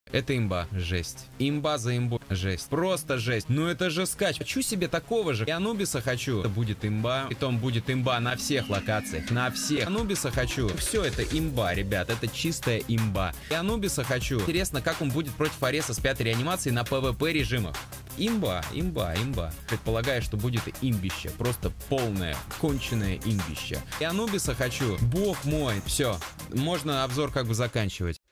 Это имба, жесть. Имба за имбу, жесть. Просто жесть. Ну это же скач. Хочу себе такого же. И Анубиса хочу. Это будет имба. Притом будет имба на всех локациях. На всех. Анубиса хочу. Все это имба, ребят. Это чистая имба. И Анубиса хочу. Интересно, как он будет против Ареса с 5-й реанимацией на PvP режимах. Имба, имба, имба. Предполагаю, что будет имбище. Просто полное, конченое имбище. И Анубиса хочу. Бог мой. Все. Можно обзор как бы заканчивать.